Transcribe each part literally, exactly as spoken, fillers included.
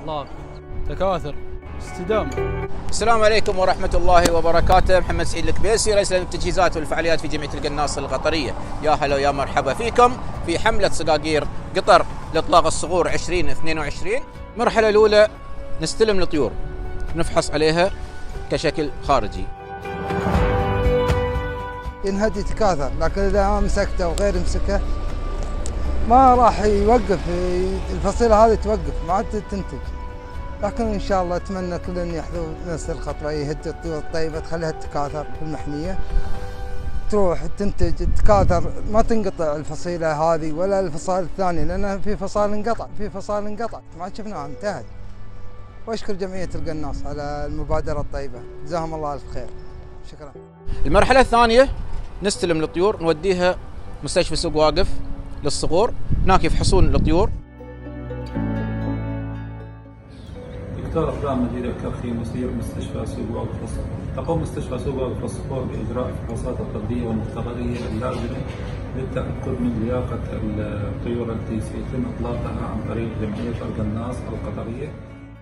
اطلاق، تكاثر، استدامه. السلام عليكم ورحمة الله وبركاته. محمد سعيد الكبيسي، رئيس التجهيزات والفعاليات في جمعية القناص القطرية. يا هلا ويا مرحبا فيكم في حملة صقاقير قطر لإطلاق الصقور عشرين اثنين وعشرين. المرحلة الأولى نستلم الطيور، نفحص عليها كشكل خارجي. ينهد يتكاثر، لكن إذا مسكته وغير مسكه ما راح يوقف، الفصيلة هذه توقف ما عاد تنتج. لكن ان شاء الله اتمنى كلن يحذو نفس الخطوه، يهد الطيور الطيبه تخليها تتكاثر في المحميه، تروح تنتج تتكاثر، ما تنقطع الفصيله هذه ولا الفصائل الثانيه، لان في فصائل انقطع في فصائل انقطعت ما شفناها انتهت. واشكر جمعيه القناص على المبادره الطيبه، جزاهم الله الف خير. شكرا. المرحله الثانيه نستلم الطيور نوديها مستشفى سوق واقف للصقور، هناك يفحصون الطيور. دكتور أفلام مدير الكرخي مدير مستشفى سوق واقف للصقور. تقوم مستشفى سوق واقف للصقور بإجراء الفحوصات الطبية والمختبرية اللازمة للتأكد من لياقة الطيور التي سيتم إطلاقها عن طريق جمعية القناص القطرية.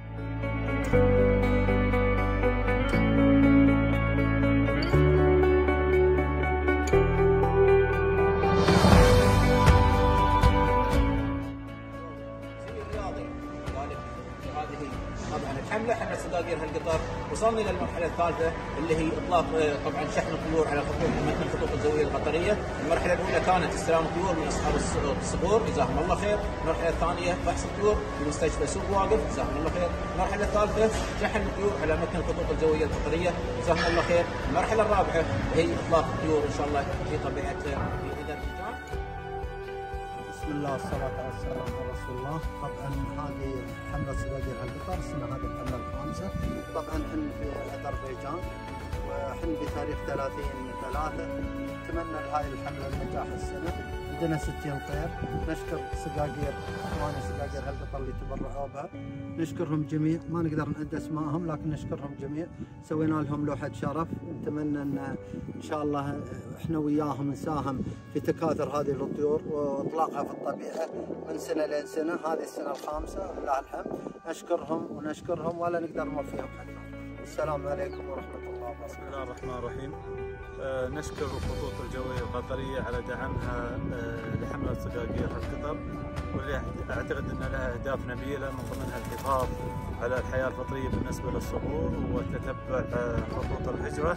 طبعا الحمله حمله صقاقير هالقطر وصلنا الى المرحله الثالثه اللي هي اطلاق طبعا شحن الطيور على خطوط متن الخطوط الجويه القطريه. المرحله الاولى كانت استلام الطيور من اصحاب الصقور جزاهم الله خير، المرحله الثانيه فحص الطيور في مستشفى سوق واقف جزاهم الله خير، المرحله الثالثه شحن الطيور على متن الخطوط الجويه القطريه جزاهم الله خير، المرحله الرابعه هي اطلاق الطيور ان شاء الله في طبيعتها في اذا الامكان. بسم الله والصلاة والسلام على رسول الله. طبعا هذه حملة صقاقير هالقطر، السنة هذه الحملة الخامسة. طبعا حن في أذربيجان وحن بتاريخ ثلاثين ثلاثة. نتمنى لهاي الحملة النجاح السنة. عندنا ستين طير، نشكر صقاقير اخواني صقاقير هالقطر اللي تبرعوا بها، نشكرهم جميع، ما نقدر نعد اسمائهم لكن نشكرهم جميع، سوينا لهم لوحة شرف، نتمنى ان ان شاء الله احنا وياهم نساهم في تكاثر هذه الطيور واطلاقها في الطبيعة من سنة لين سنة، هذه السنة الخامسة ولله الحمد، نشكرهم ونشكرهم ولا نقدر نوفيهم حقهم. السلام عليكم ورحمة الله وبركاته. بسم الله الرحمن الرحيم. آه نشكر الخطوط الجوية القطرية على دعمها آه لحملة صقاقير هالقطر، واللي اعتقد ان لها اهداف نبيلة من ضمنها الحفاظ على الحياة الفطرية بالنسبة للصقور وتتبع آه خطوط الهجرة،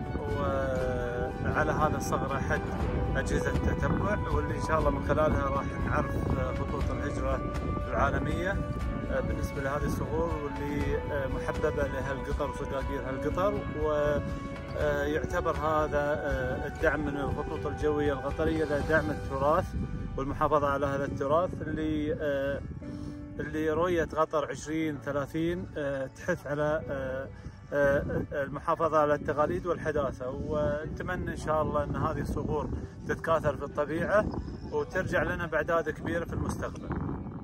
وعلى هذا الصغر احد اجهزة التتبع، واللي ان شاء الله من خلالها راح نعرف آه خطوط الهجرة العالمية آه بالنسبة لهذه الصقور، واللي آه محببة لهالقطر وصقاقير هالقطر. و يعتبر هذا الدعم من الخطوط الجوية القطرية لدعم التراث والمحافظة على هذا التراث اللي اللي رؤية قطر عشرين ثلاثين تحث على المحافظة على التقاليد والحداثة، ونتمنى إن شاء الله أن هذه الصقور تتكاثر في الطبيعة وترجع لنا بأعداد كبيرة في المستقبل.